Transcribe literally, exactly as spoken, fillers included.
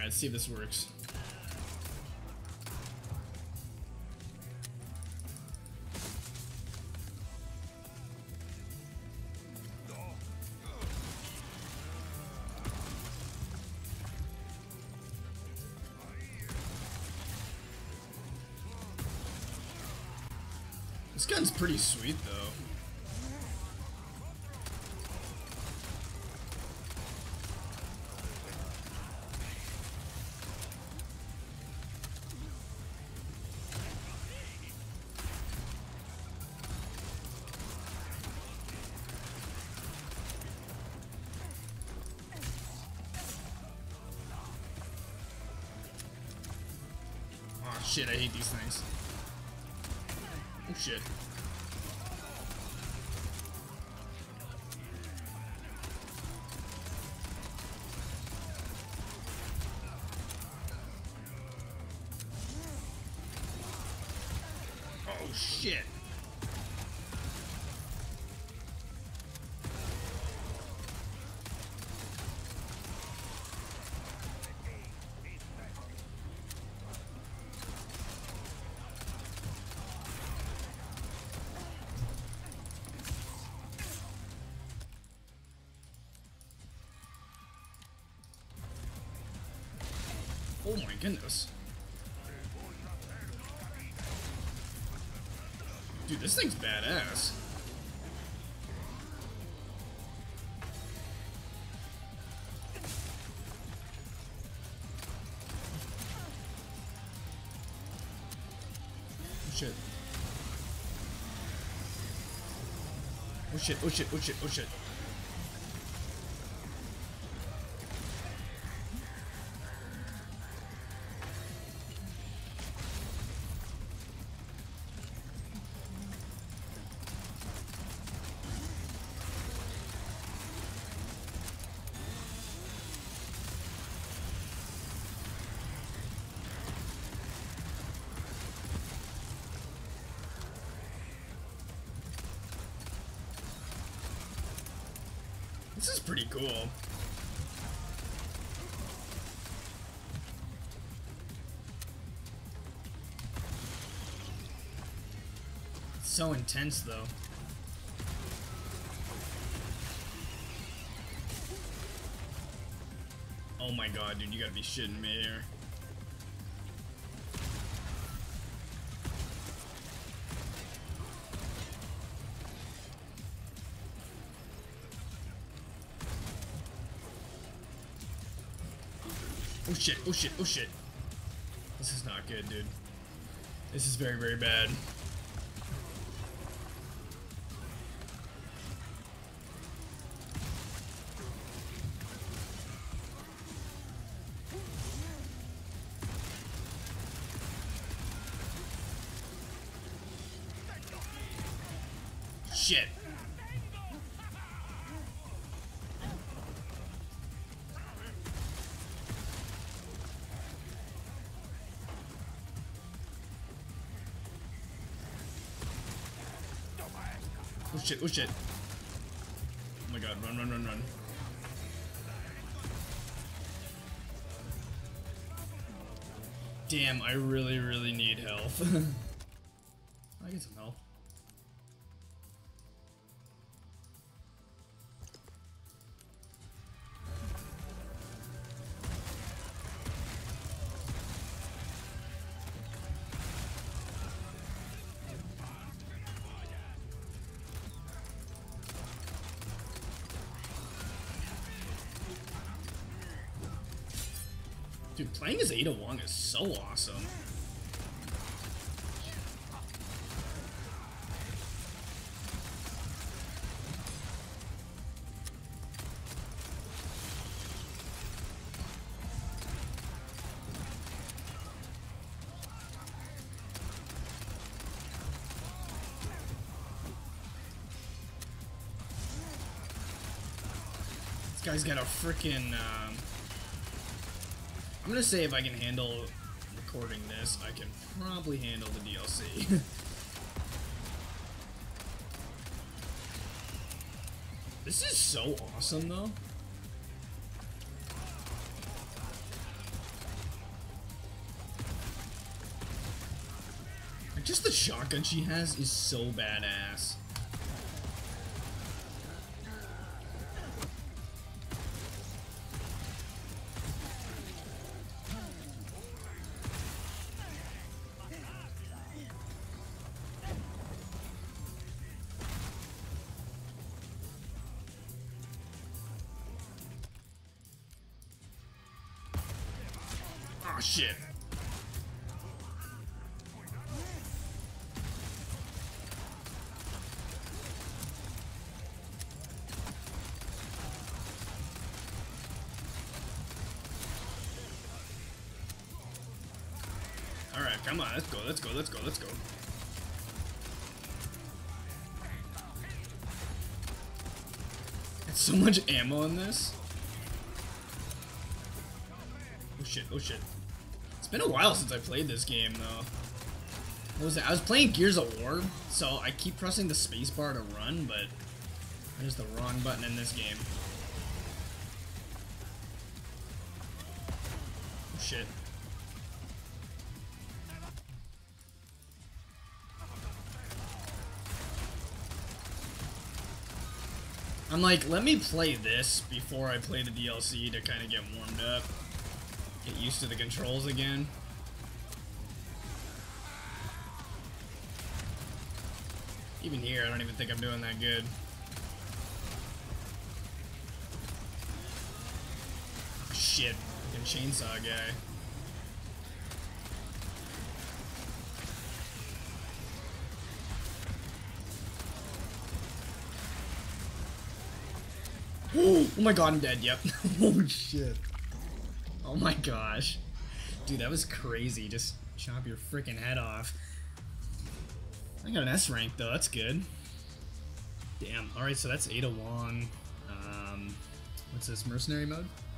Alright, let's see if this works. This gun's pretty sweet, though. Oh shit, I hate these things. Oh shit. Oh shit. Oh my goodness. Dude, this thing's badass. Oh shit. Oh shit, oh shit, oh shit, oh shit. This is pretty cool. It's so intense, though. Oh my god, dude, you gotta be shitting me here. Oh shit, oh shit, oh shit. This is not good, dude. This is very, very bad. Shit. Oh shit, oh shit. Oh my god, run, run, run, run. Damn, I really, really need health. I get some health. Dude, playing as Ada Wong is so awesome. This guy's got a freaking, um... I'm gonna say if I can handle recording this, I can probably handle the D L C. This is so awesome, though. Just the shotgun she has is so badass. Oh shit. Alright, come on, let's go, let's go, let's go, let's go. There's so much ammo in this. Oh shit, oh shit. It's been a while since I played this game, though. What was it? I was playing Gears of War, so I keep pressing the spacebar to run, but there's the wrong button in this game. Oh shit. I'm like, let me play this before I play the D L C to kind of get warmed up. Get used to the controls again. Even here, I don't even think I'm doing that good. Oh, shit, fucking chainsaw guy. Oh my god, I'm dead, yep. Oh shit. Oh my gosh. Dude, that was crazy. Just chop your freaking head off. I got an S rank though, that's good. Damn, alright, so that's Ada Wong. Um, what's this, mercenary mode?